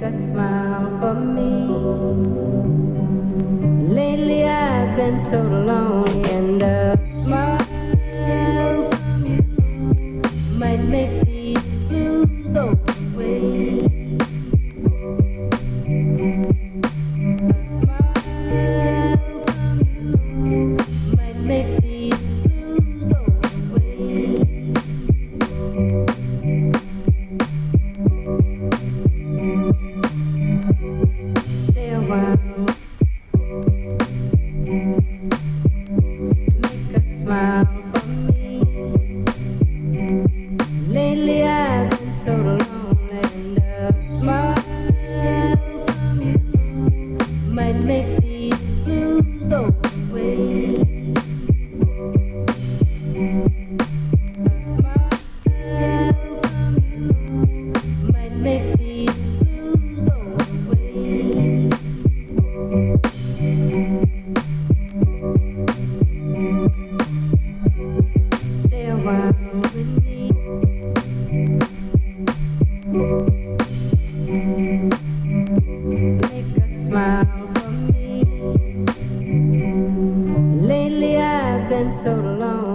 a smile for me. Lately I've been so lonely, and a smile from you might make these blues go away. A smile from you might make these blues go away. Stay a while, make a smile for me. Lately I've been so lonely, and a smile from you might make these blues go away. A smile from you might make these blues go away. Stay a while with me. Make a smile for me. Lately I've been so lonely.